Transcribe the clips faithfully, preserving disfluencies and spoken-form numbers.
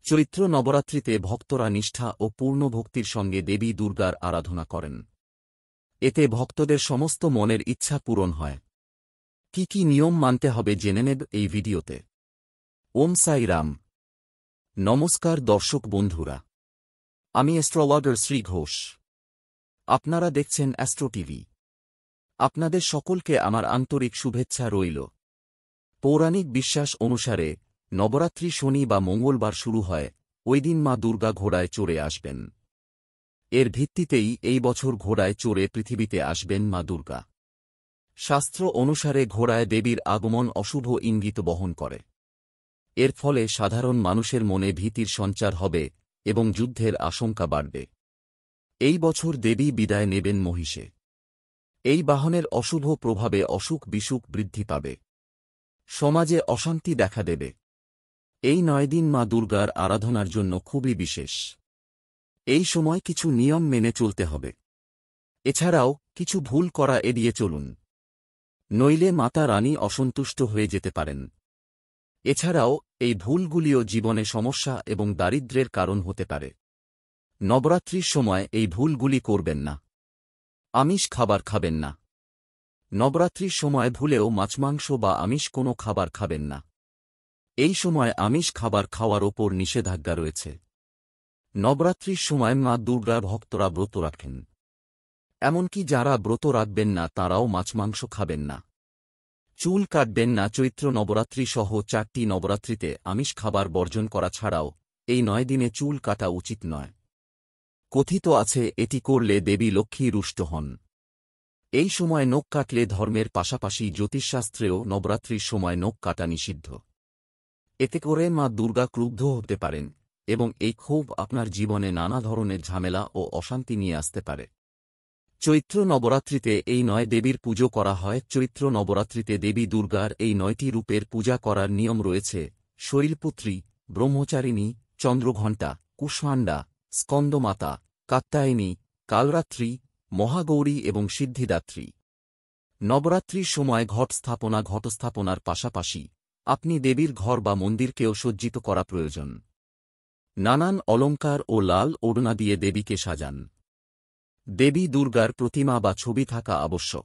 চৈত্র নবরাত্রিতে ভক্তরা নিষ্ঠা ও পূর্ণ ভক্তির সঙ্গে দেবী দুর্গার আরাধনা করেন। এতে ভক্তদের সমস্ত মনের ইচ্ছা পূরণ হয়। কি কি নিয়ম মানতে হবে জেনে নেব এই ভিডিওতে। ওম সাই রাম। নমস্কার দর্শক বন্ধুরা, আমি অ্যাস্ট্রোলজার শ্রী ঘোষ। আপনারা দেখছেন অ্যাস্ট্রো টিভি। আপনাদের সকলকে আমার আন্তরিক শুভেচ্ছা রইল। পৌরাণিক বিশ্বাস অনুসারে নবরাত্রি শনি বা মঙ্গলবার শুরু হয়, ওই দিন মা দুর্গা ঘোড়ায় চড়ে আসবেন। এর ভিত্তিতেই এই বছর ঘোড়ায় চড়ে পৃথিবীতে আসবেন মা দুর্গা। শাস্ত্র অনুসারে ঘোড়ায় দেবীর আগমন অশুভ ইঙ্গিত বহন করে। এর ফলে সাধারণ মানুষের মনে ভীতির সঞ্চার হবে এবং যুদ্ধের আশঙ্কা বাড়বে। এই বছর দেবী বিদায় নেবেন মহিষে। এই বাহনের অশুভ প্রভাবে অসুখ বিসুখ বৃদ্ধি পাবে। সমাজে অশান্তি দেখা দেবে। এই নয় দিন মা দুর্গার আরাধনার জন্য খুবই বিশেষ। এই সময় কিছু নিয়ম মেনে চলতে হবে। এছাড়াও কিছু ভুল করা এড়িয়ে চলুন, নইলে মাতা রানী অসন্তুষ্ট হয়ে যেতে পারেন। এছাড়াও এই ভুলগুলিও জীবনে সমস্যা এবং দারিদ্র্যের কারণ হতে পারে। নবরাত্রির সময় এই ভুলগুলি করবেন না। আমিষ খাবার খাবেন না। নবরাত্রির সময় ভুলেও মাছমাংস বা আমিষ কোনো খাবার খাবেন না। এই সময় আমিষ খাবার খাওয়ার ওপর নিষেধাজ্ঞা রয়েছে। নবরাত্রির সময় মা দুর্গার ভক্তরা ব্রত রাখেন। এমনকি যারা ব্রত রাখবেন না তারাও মাছমাংস খাবেন না। চুল কাটবেন না। চৈত্র নবরাত্রি সহ চারটি নবরাত্রিতে আমিষ খাবার বর্জন করা ছাড়াও এই নয় দিনে চুল কাটা উচিত নয়। কথিত আছে এটি করলে দেবী লক্ষ্মী রুষ্ট হন। এই সময় নখ কাটলে ধর্মের পাশাপাশি জ্যোতিষশাস্ত্রেও নবরাত্রির সময় নখ কাটা নিষিদ্ধ। এতে করে মা দুর্গা ক্রুদ্ধ হতে পারেন এবং এই ক্ষোভ আপনার জীবনে নানা ধরনের ঝামেলা ও অশান্তি নিয়ে আসতে পারে। চৈত্র নবরাত্রিতে এই নয় দেবীর পুজো করা হয়। চৈত্র নবরাত্রিতে দেবী দুর্গার এই নয়টি রূপের পূজা করার নিয়ম রয়েছে: শৈলপুত্রী, ব্রহ্মচারিণী, চন্দ্রঘণ্টা, কুষ্মাণ্ডা, স্কন্দমাতা, কাত্যায়নী, কালরাত্রি, মহাগৌরী এবং সিদ্ধিদাত্রী। নবরাত্রির সময় ঘট স্থাপনা ঘটস্থাপনার পাশাপাশি আপনি দেবীর ঘর বা মন্দিরকেও সজ্জিত করা প্রয়োজন। নানান অলঙ্কার ও লাল ওড়না দিয়ে দেবীকে সাজান। দেবী দুর্গার প্রতিমা বা ছবি থাকা আবশ্যক।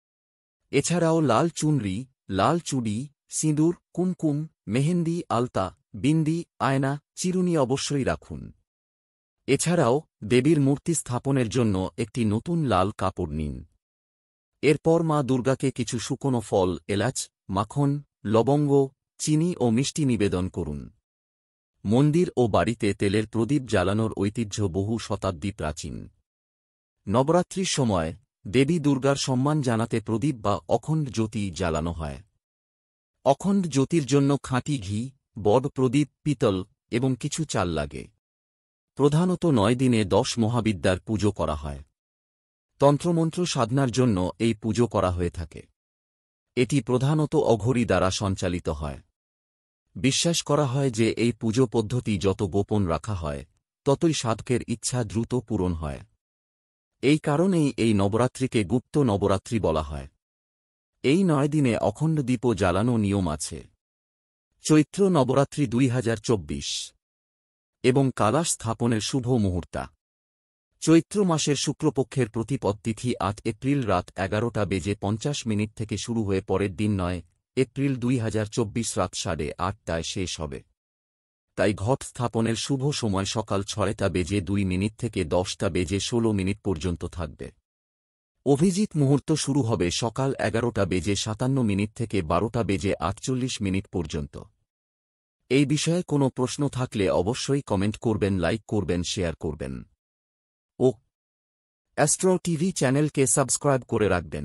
এছাড়াও লাল চুনরি, লাল চুড়ি, সিঁদুর, কুমকুম, মেহেন্দি, আলতা, বিন্দি, আয়না, চিরুনি অবশ্যই রাখুন। এছাড়াও দেবীর মূর্তি স্থাপনের জন্য একটি নতুন লাল কাপড় নিন। এরপর মা দুর্গাকে কিছু শুকনো ফল, এলাচ, মাখন, লবঙ্গ, চিনি ও মিষ্টি নিবেদন করুন। মন্দির ও বাড়িতে তেলের প্রদীপ জ্বালানোর ঐতিহ্য বহু শতাব্দী প্রাচীন। নবরাত্রির সময় দেবী দুর্গার সম্মান জানাতে প্রদীপ বা অখণ্ড জ্যোতি জ্বালানো হয়। অখণ্ড জ্যোতির জন্য খাঁটি ঘি, বড প্রদীপ, পিতল এবং কিছু চাল লাগে। প্রধানত নয় দিনে দশ মহাবিদ্যার পুজো করা হয়। তন্ত্রমন্ত্র সাধনার জন্য এই পুজো করা হয়ে থাকে। এটি প্রধানত অঘরী দ্বারা সঞ্চালিত হয়। বিশ্বাস করা হয় যে এই পুজো পদ্ধতি যত গোপন রাখা হয় ততই সাধকের ইচ্ছা দ্রুত পূরণ হয়। এই কারণেই এই নবরাত্রিকে গুপ্ত নবরাত্রি বলা হয়। এই নয় দিনে অখণ্ড দীপও জ্বালানো নিয়ম আছে। চৈত্র নবরাত্রি দুই হাজার চব্বিশ এবং কালাশ স্থাপনের শুভ মুহূর্তা। চৈত্র মাসের শুক্লপক্ষের প্রতিপদ তিথি আট এপ্রিল রাত এগারোটা বেজে পঞ্চাশ মিনিট থেকে শুরু হয়ে পরের দিন নয় এপ্রিল দুই হাজার চব্বিশ রাত সাড়ে আটটায় শেষ হবে। তাই ঘট স্থাপনের শুভ সময় সকাল ছয়টা বেজে দুই মিনিট থেকে দশটা বেজে ষোলো মিনিট পর্যন্ত থাকবে। অভিজিৎ মুহূর্ত শুরু হবে সকাল এগারোটা বেজে সাতান্ন মিনিট থেকে বারোটা বেজে আটচল্লিশ মিনিট পর্যন্ত। এই বিষয়ে কোনো প্রশ্ন থাকলে অবশ্যই কমেন্ট করবেন, লাইক করবেন, শেয়ার করবেন ও অ্যাস্ট্রো টিভি চ্যানেলকে সাবস্ক্রাইব করে রাখবেন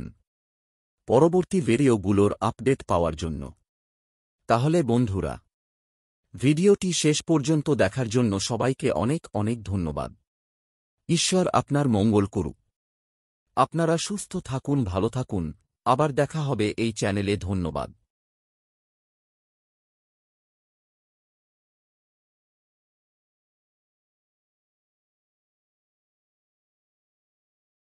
পরবর্তী ভিডিওগুলোর আপডেট পাওয়ার জন্য। তাহলে বন্ধুরা, ভিডিওটি শেষ পর্যন্ত দেখার জন্য সবাইকে অনেক অনেক ধন্যবাদ। ঈশ্বর আপনার মঙ্গল করুক। আপনারা সুস্থ থাকুন, ভালো থাকুন। আবার দেখা হবে এই চ্যানেলে। ধন্যবাদ।